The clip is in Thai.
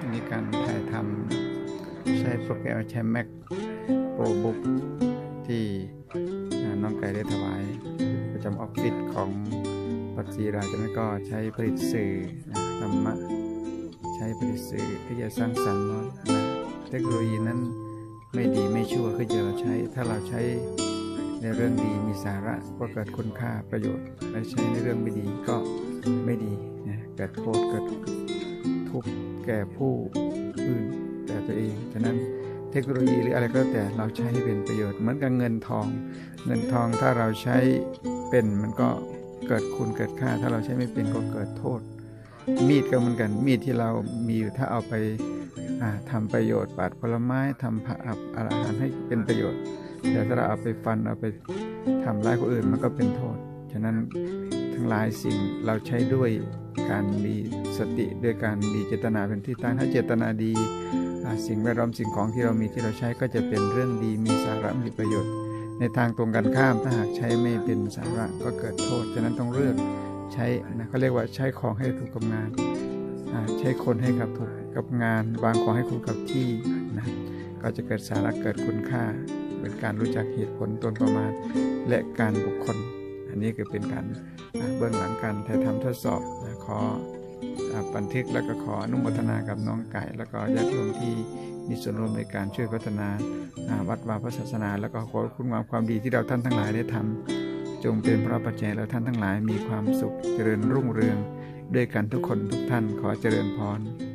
มีการถ่ายทำใช้โปรแกรมใช้ Mac ProBook ที่น้องไก่ได้ถวายประจำออฟฟิศของปัจจีราจะไม่ก็ใช้ผลิตสื่อธรรมะใช้ผลิตสื่อที่จะสร้างสรรค์เทคโนโลยีนั้นไม่ดีไม่ชั่วคือจะเราใช้ถ้าเราใช้ในเรื่องดีมีสาระก็เกิดคุณค่าประโยชน์และใช้ในเรื่องไม่ดีก็ไม่ดีเกิดโทษเกิดทุกข์แก่ผู้อื่นแต่ตัวเองฉะนั้นเทคโนโลยีหรืออะไรก็แต่เราใช้ให้เป็นประโยชน์เหมือนกับเงินทองถ้าเราใช้เป็นมันก็เกิดคุณเกิดค่าถ้าเราใช้ไม่เป็นก็เกิดโทษมีดก็เหมือนกันมีดที่เรามีอยู่ถ้าเอาไปทำประโยชน์ปาดผลไม้ทำอาหารให้เป็นประโยชน์แต่ถ้าเราเอาไปฟันเอาไปทำร้ายคนอื่นมันก็เป็นโทษฉะนั้นทั้งหลายสิ่งเราใช้ด้วยการมีสติด้วยการมีเจตนาเป็นที่ตั้งถ้าเจตนาดีสิ่งแวดล้อมสิ่งของที่เรามีที่เราใช้ก็จะเป็นเรื่องดีมีสาระมีประโยชน์ในทางตรงกันข้ามถ้าหากใช้ไม่เป็นสาระก็เกิดโทษฉะนั้นต้องเลือกใช้เขาเรียกว่าใช้ของให้ถูกกับงานใช้คนให้ถูกกับงานวางของให้ถูกกับที่ก็จะเกิดสาระเกิดคุณค่าเป็นการรู้จักเหตุผลตนประมาณและการบุคคลอันนี้คือเป็นการเบื้องหลังการถ่ายทำทดสอบขอบันทึกแล้วก็ขออนุโมทนากับน้องไก่แล้วก็ญาติโยมที่มีส่วนร่วมในการช่วยพัฒนาวัดวาพระศาสนาแล้วก็ขอคุณงามความดีที่เราท่านทั้งหลายได้ทำจงเป็นพระปัจจัยแล้วท่านทั้งหลายมีความสุขเจริญรุ่งเรืองด้วยกันทุกคนทุกท่านขอเจริญพร